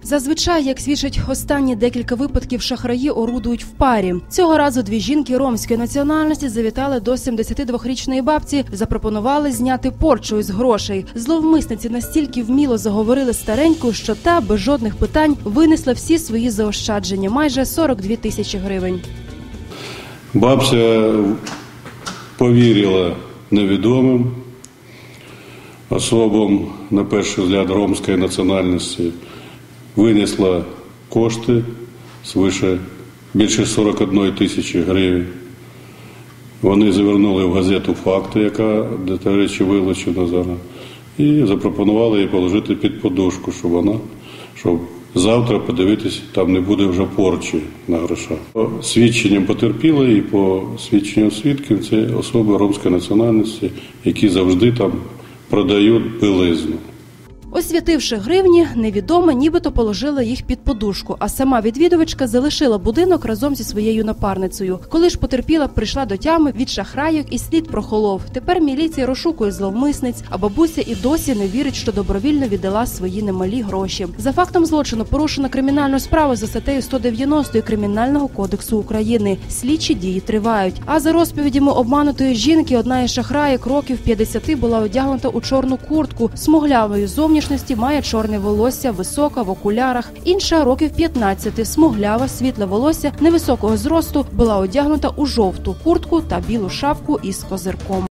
Зазвичай, як свідчать останні декілька випадків, шахраї орудують в парі. Цього разу дві жінки ромської національності завітали до 72-річної бабці, запропонували зняти порчу із грошей. Зловмисниці настільки вміло заговорили стареньку, що та без жодних питань винесла всі свої заощадження – майже 42 тисячі гривень. Бабця повірила невідомим особам, на перший погляд, ромської національності, винесла кошти свише більше 41 тисячі гривень. Вони завернули в газету «Факти», яка, до речі, вилучена зараз, і запропонували їй положити під подушку, щоб завтра подивитись, там не буде вже порчі на грошах. По свідченням потерпілої і по свідченням свідків – це особи ромської національності, які завжди там продають білизну. Освятивши гривні, невідома нібито положила їх під подушку, а сама відвідувачка залишила будинок разом зі своєю напарницею. Коли ж потерпіла прийшла до тями від шахрайок, і слід прохолов. Тепер міліція розшукує зловмисниць, а бабуся і досі не вірить, що добровільно віддала свої немалі гроші. За фактом злочину порушено кримінальну справу за статтею 190 Кримінального кодексу України. Слідчі дії тривають. А за розповідями обманутої жінки, одна із шахраїк років 50 була одягнута у чорну куртку, смуглявої зовнішності, має чорне волосся, висока, в окулярах. Інша років 15, смуглява, світле волосся, невисокого зросту, була одягнута у жовту куртку та білу шапку із козирком.